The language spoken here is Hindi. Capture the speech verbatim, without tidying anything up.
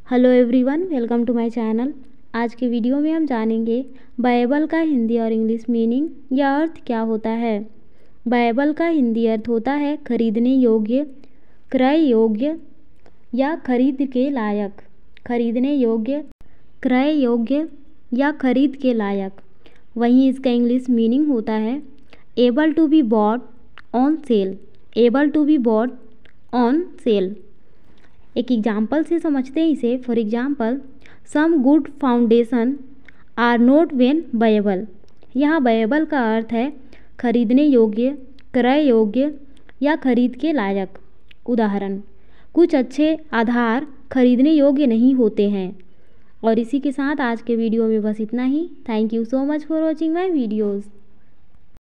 Hello everyone, welcome to my channel. आज के वीडियो में हम जानेंगे बायबल का हिंदी और इंग्लिश मीनिंग या अर्थ क्या होता है। बायबल का हिंदी अर्थ होता है खरीदने योग्य, क्रय योग्य या खरीद के लायक। खरीदने योग्य, क्रय योग्य या खरीद के लायक। वहीं इसका इंग्लिश मीनिंग होता है able to be bought on sale. Able to be bought on sale. एक एग्जाम्पल से समझते हैं इसे। For example, some good foundation are not vendible. यहाँ बायबल का अर्थ है खरीदने योग्य, क्रय योग्य या खरीद के लायक। उदाहरण, कुछ अच्छे आधार खरीदने योग्य नहीं होते हैं। और इसी के साथ आज के वीडियो में बस इतना ही। Thank you so much for watching my videos.